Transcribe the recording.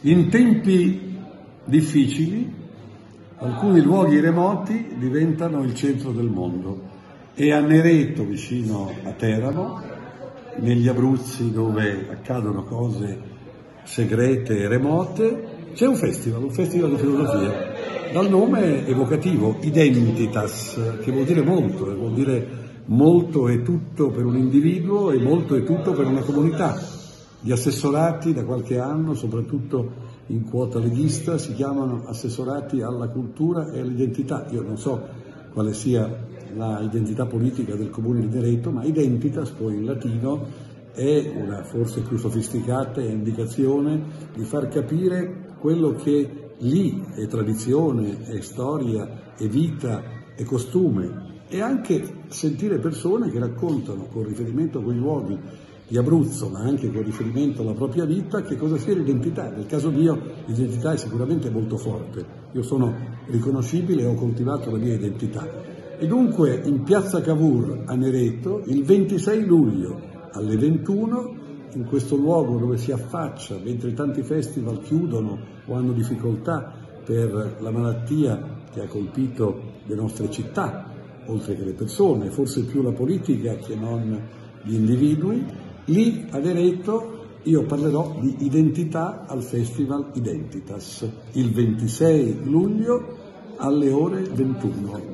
In tempi difficili, alcuni luoghi remoti diventano il centro del mondo e a Nereto, vicino a Teramo, negli Abruzzi dove accadono cose segrete e remote, c'è un festival di filosofia, dal nome evocativo, Identitas, che vuol dire molto e tutto per un individuo e molto e tutto per una comunità. Gli assessorati da qualche anno, soprattutto in quota leghista, si chiamano assessorati alla cultura e all'identità. Io non so quale sia l'identità politica del comune di Nereto, ma Identitas poi in latino è una forse più sofisticata indicazione di far capire quello che lì è tradizione, è storia, è vita, è costume, e anche sentire persone che raccontano con riferimento a quei luoghi di Abruzzo, ma anche con riferimento alla propria vita, che cosa sia l'identità. Nel caso mio l'identità è sicuramente molto forte, io sono riconoscibile e ho coltivato la mia identità. E dunque in piazza Cavour a Nereto, il 26 luglio alle 21, in questo luogo dove si affaccia, mentre tanti festival chiudono o hanno difficoltà per la malattia che ha colpito le nostre città, oltre che le persone, forse più la politica che non gli individui, lì a Nereto io parlerò di identità al Festival Identitas, il 26 luglio alle ore 21.